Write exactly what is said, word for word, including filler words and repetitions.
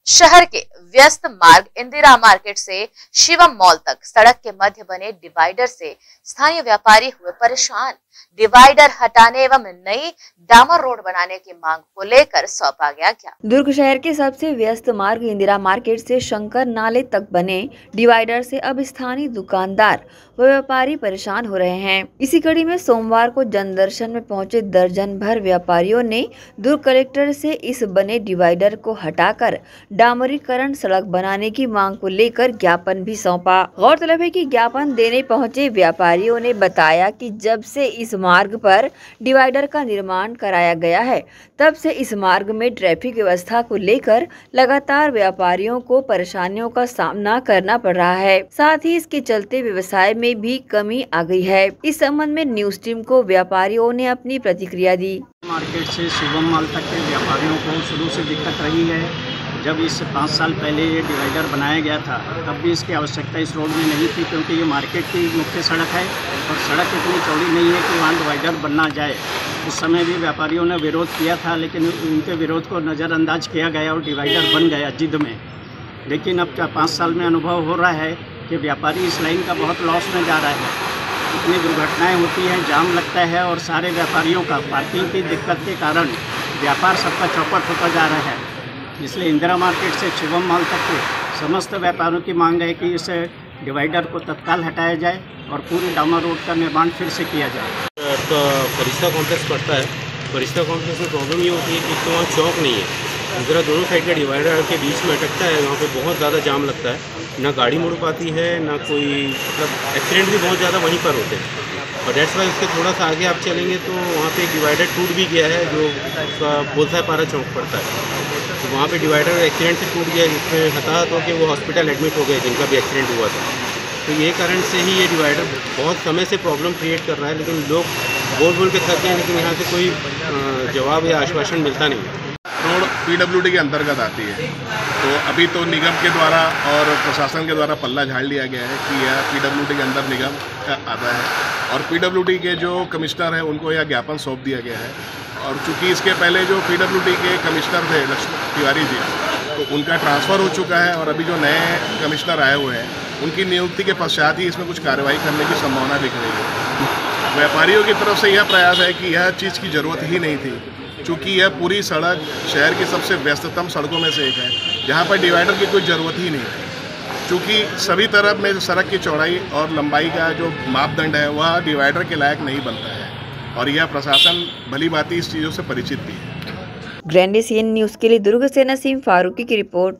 शहर के व्यस्त मार्ग इंदिरा मार्केट से शिवम मॉल तक सड़क के मध्य बने डिवाइडर से स्थानीय व्यापारी हुए परेशान। डिवाइडर हटाने एवं नई डामर रोड बनाने की मांग को लेकर सौंपा गया ज्ञापन। दुर्ग शहर के सबसे व्यस्त मार्ग इंदिरा मार्केट से शंकर नाले तक बने डिवाइडर से अब स्थानीय दुकानदार व व्यापारी परेशान हो रहे हैं। इसी कड़ी में सोमवार को जनदर्शन में पहुंचे दर्जन भर व्यापारियों ने दुर्ग कलेक्टर से इस बने डिवाइडर को हटाकर डामरीकरण सड़क बनाने की मांग को लेकर ज्ञापन भी सौंपा। गौरतलब है कि ज्ञापन देने पहुंचे व्यापारियों ने बताया कि जब से इस मार्ग पर डिवाइडर का निर्माण कराया गया है, तब से इस मार्ग में ट्रैफिक व्यवस्था को लेकर लगातार व्यापारियों को परेशानियों का सामना करना पड़ रहा है। साथ ही इसके चलते व्यवसाय में भी कमी आ गई है। इस संबंध में न्यूज टीम को व्यापारियों ने अपनी प्रतिक्रिया दी। मार्केट से शिवम मॉल तक के व्यापारियों को शुरू से दिक्कत रही है। जब इस पाँच साल पहले ये डिवाइडर बनाया गया था, तब भी इसकी आवश्यकता इस रोड में नहीं थी, क्योंकि ये मार्केट की मुख्य सड़क है और सड़क इतनी चौड़ी नहीं है कि वहाँ डिवाइडर बनना जाए। उस समय भी व्यापारियों ने विरोध किया था, लेकिन उनके विरोध को नज़रअंदाज किया गया और डिवाइडर बन गया जिद में। लेकिन अब क्या पाँच साल में अनुभव हो रहा है कि व्यापारी इस लाइन का बहुत लॉस में जा रहा है। इतनी दुर्घटनाएँ होती हैं, जाम लगता है और सारे व्यापारियों का पार्किंग की दिक्कत के कारण व्यापार सबका चौपट होता जा रहा है। इसलिए इंदिरा मार्केट से शिवम मॉल तक के समस्त व्यापारियों की मांग है कि इस डिवाइडर को तत्काल हटाया जाए और पूरी डामर रोड का निर्माण फिर से किया जाए। तो फरिश्ता कॉम्प्लेक्स पड़ता है। फरिश्ता कॉम्प्लेक्स में प्रॉब्लम ये होती है कि तो वहाँ चौक नहीं है। इंदिरा दोनों साइड का डिवाइडर के बीच में अटकता है, वहाँ पे बहुत ज़्यादा जाम लगता है, ना गाड़ी मुड़ पाती है, ना कोई मतलब एक्सीडेंट भी बहुत ज़्यादा वहीं पर होते हैं। और डेट्स वाई उसके थोड़ा सा आगे आप चलेंगे तो वहाँ पे डिवाइडर टूट भी गया है, जो उसका बोलता पारा चौक पड़ता है। तो वहाँ पे डिवाइडर एक्सीडेंट से टूट गया, जिसमें हताहत हो के वो हॉस्पिटल एडमिट हो गए, जिनका भी एक्सीडेंट हुआ था। तो ये कारण से ही ये डिवाइडर बहुत समय से प्रॉब्लम क्रिएट कर रहा है, लेकिन लोग बोल बोल के थक गए, लेकिन यहाँ से कोई जवाब या आश्वासन मिलता नहीं है। रोड पीडब्ल्यूडी के अंतर्गत आती है, तो अभी तो निगम के द्वारा और प्रशासन के द्वारा पल्ला झाड़ लिया गया है कि यह पीडब्ल्यूडी के अंदर निगम का आता है और पीडब्ल्यूडी के जो कमिश्नर हैं उनको यह ज्ञापन सौंप दिया गया है। और चूंकि इसके पहले जो पीडब्ल्यूडी के कमिश्नर थे लक्ष्मण तिवारी जी, तो उनका ट्रांसफ़र हो चुका है और अभी जो नए कमिश्नर आए हुए हैं उनकी नियुक्ति के पश्चात ही इसमें कुछ कार्रवाई करने की संभावना दिख रही है। व्यापारियों की तरफ से यह प्रयास है कि यह चीज़ की ज़रूरत ही नहीं थी, चूँकि यह पूरी सड़क शहर की सबसे व्यस्ततम सड़कों में से एक है, जहाँ पर डिवाइडर की कोई ज़रूरत ही नहीं है। चूँकि सभी तरफ में सड़क की चौड़ाई और लंबाई का जो मापदंड है वह डिवाइडर के लायक नहीं बनता है और यह प्रशासन भली भांति इस चीज़ों से परिचित भी है। ग्रैंड एशियन न्यूज़ के लिए दुर्ग से नसीम फारूकी की रिपोर्ट।